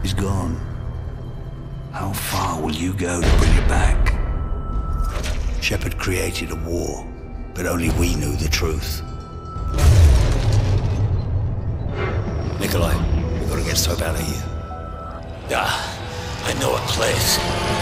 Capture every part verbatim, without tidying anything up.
He's gone. How far will you go to bring it back? Shepard created a war, but only we knew the truth. Nikolai, we've got to get Soap out of here. Ah, I know a place.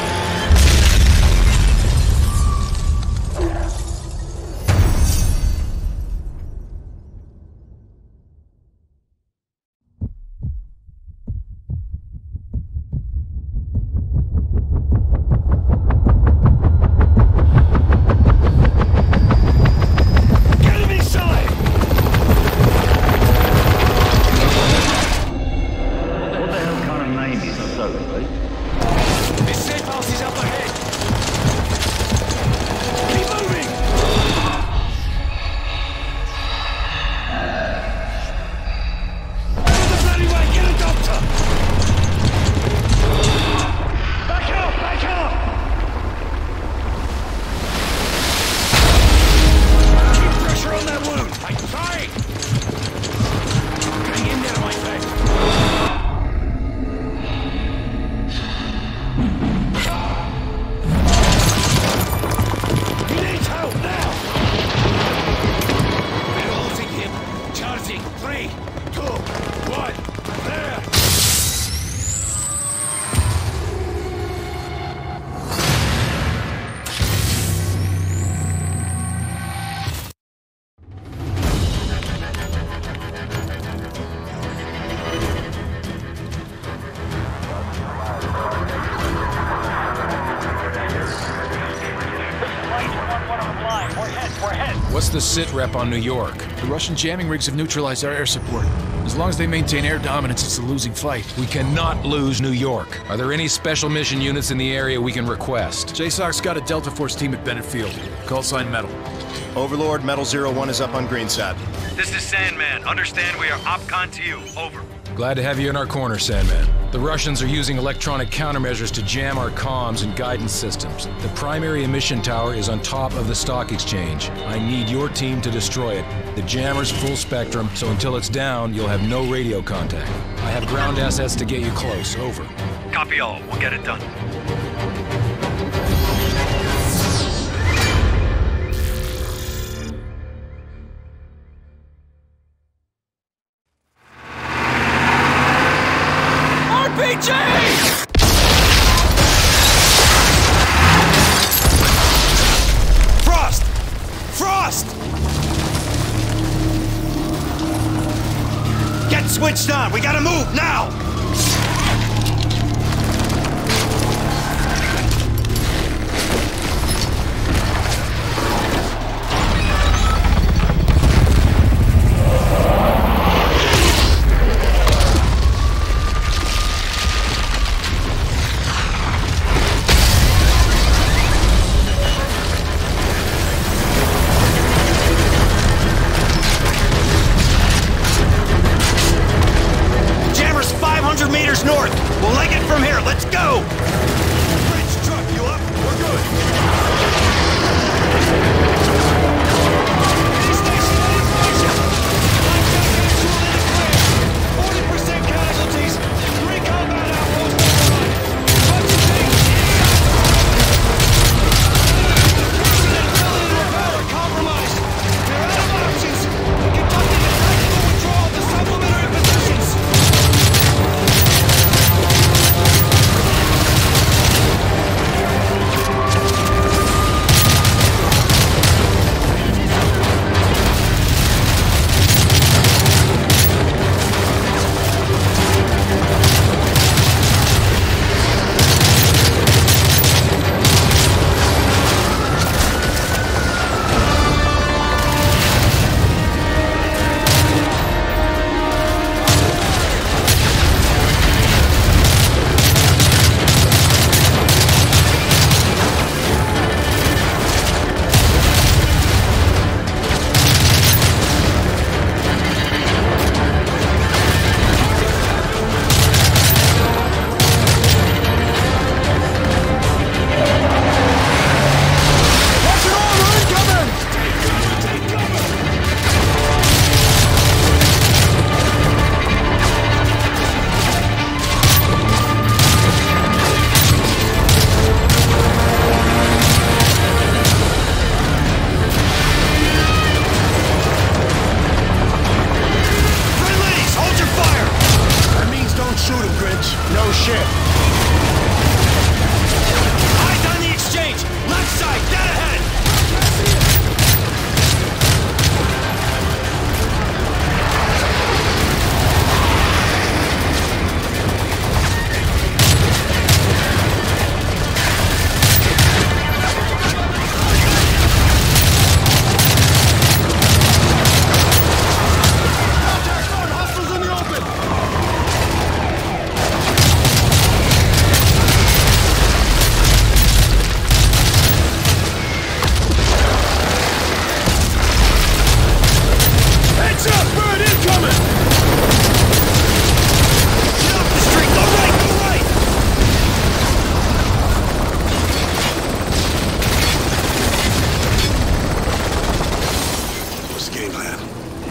What's the sit rep on New York? The Russian jamming rigs have neutralized our air support. As long as they maintain air dominance, it's a losing fight. We cannot lose New York. Are there any special mission units in the area we can request? J SOC's got a Delta Force team at Bennett Field. Call sign Metal. Overlord, Metal Zero One is up on Greenside. This is Sandman. Understand we are OpCon to you. Over. Glad to have you in our corner, Sandman. The Russians are using electronic countermeasures to jam our comms and guidance systems. The primary emission tower is on top of the stock exchange. I need your team to destroy it. The jammer's full spectrum, so until it's down, you'll have no radio contact. I have ground assets to get you close. Over. Copy all. We'll get it done. Frost! Frost! Get switched on! We gotta move, now! five hundred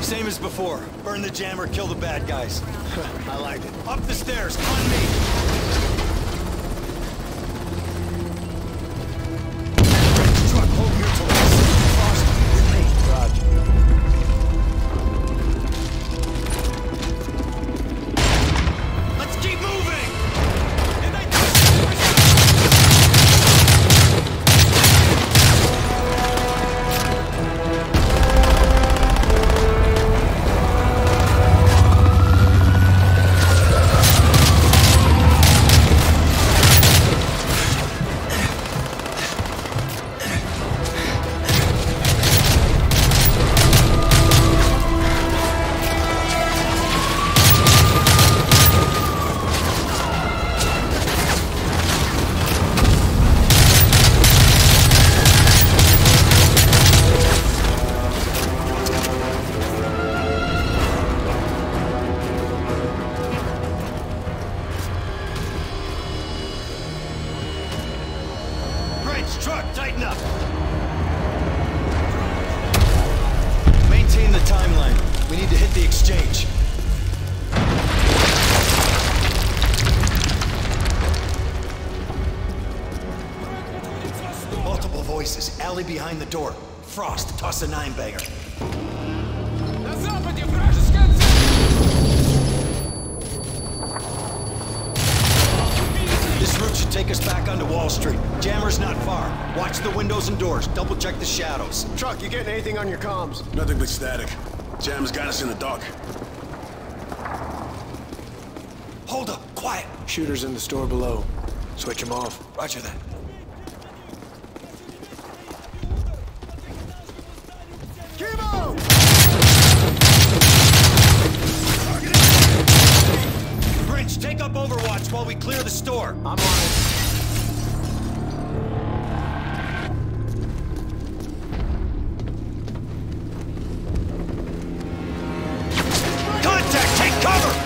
Same as before. Burn the jammer, kill the bad guys. I like it. Up the stairs, on me! Truck, hold here till I see Frost with me. Roger. Let's keep moving! And they truck, tighten up! Maintain the timeline. We need to hit the exchange. Multiple voices. Alley behind the door. Frost, toss a nine-banger. This route should take us back onto Wall Street. Jammer's not far. Watch the windows and doors. Double check the shadows. Truck, you getting anything on your comms? Nothing but static. Jam's got us in the dark. Hold up, quiet. Shooters in the store below. Switch them off. Roger that. Kimo! Grinch, take up Overwatch while we clear the store. I'm on it. Contact! Take cover!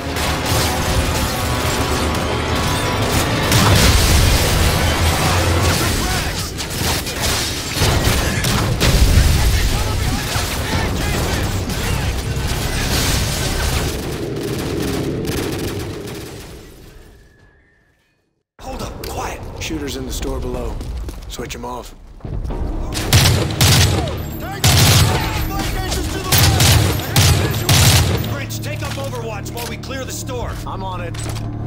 Hold up, quiet. Shooters in the store below. Switch them off. Grinch, take up Overwatch while we clear the store. I'm on it.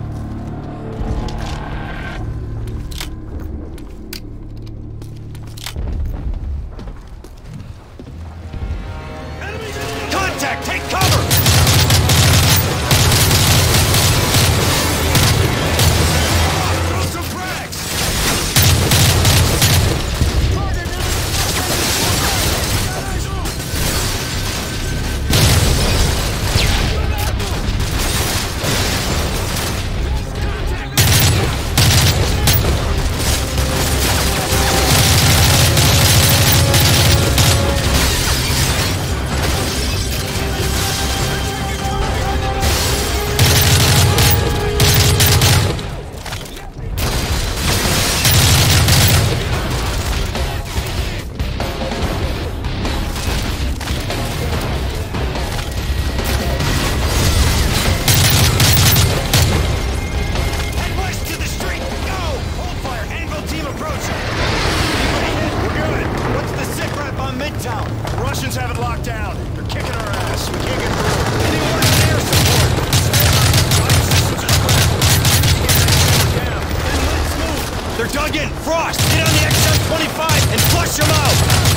Contact! Take cover! Throw some frags! Head west to the street! Go! Hold fire! Anvil team approaching! Anybody hit? We're good! What's the sit rep on Midtown? Russians have it locked down. They're kicking our ass. We can't get through. Any orders of air support? Fire systems are critical. Then let's move! They're dug in! Frost! Get on the X M twenty-five and flush them out!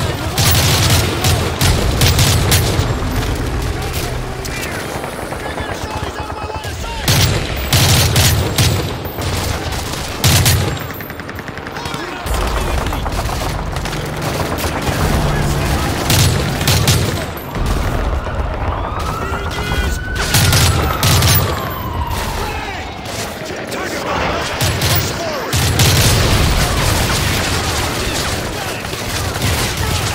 Target building! Push forward!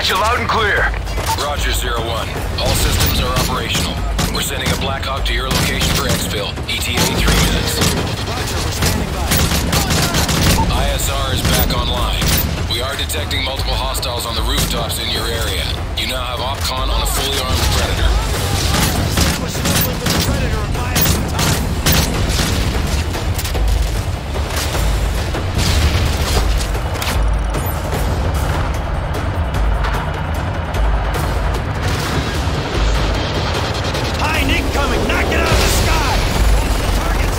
Got you loud and clear. Roger, Zero One. All systems are operational. We're sending a Black Hawk to your location for exfil. E T A three minutes. Roger, we're standing by. I S R is back online. We are detecting multiple hostiles on the rooftops in your area. You now have OpCon on a fully armed Predator. Establish an uplink with the Predator and buy us some time. High Nick coming! Knock it out of the sky! Target's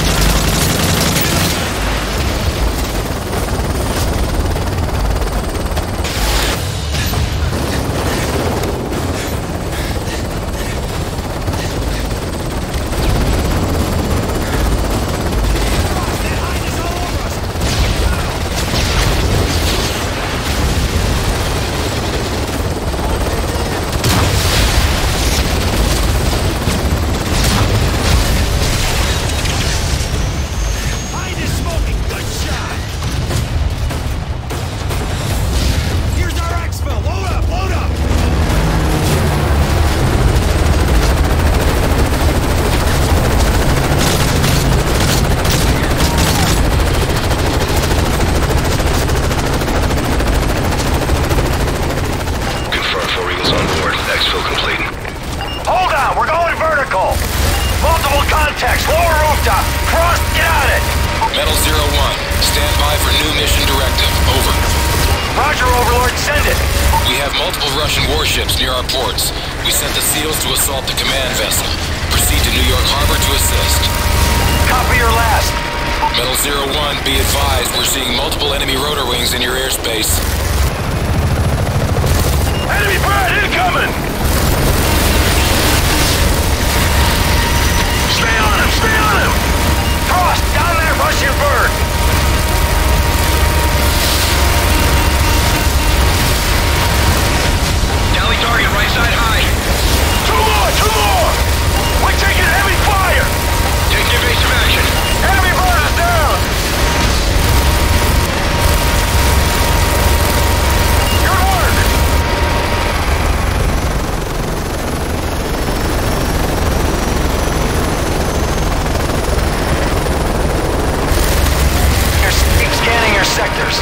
Russian warships near our ports. We sent the SEALs to assault the command vessel. Proceed to New York Harbor to assist. Copy your last. Metal Zero One, be advised, we're seeing multiple enemy rotor wings in your airspace. Enemy bird incoming! Stay on him, stay on him! Frost, down that Russian bird! Tally target, right side high. Two more, two more! We're taking heavy fire! Taking evasive action. Enemy bird is down! Good work! Keep scanning your sectors.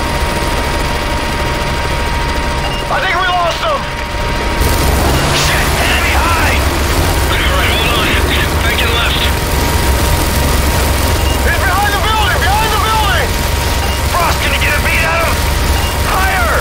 I think we lost them! Shit! Enemy high! Alright, hold on. Banking left. He's behind the building! Behind the building! Frost, can you get a beat at him? Higher!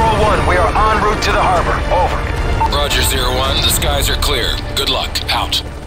Roger, Zero One. The skies are clear. Good luck. Out.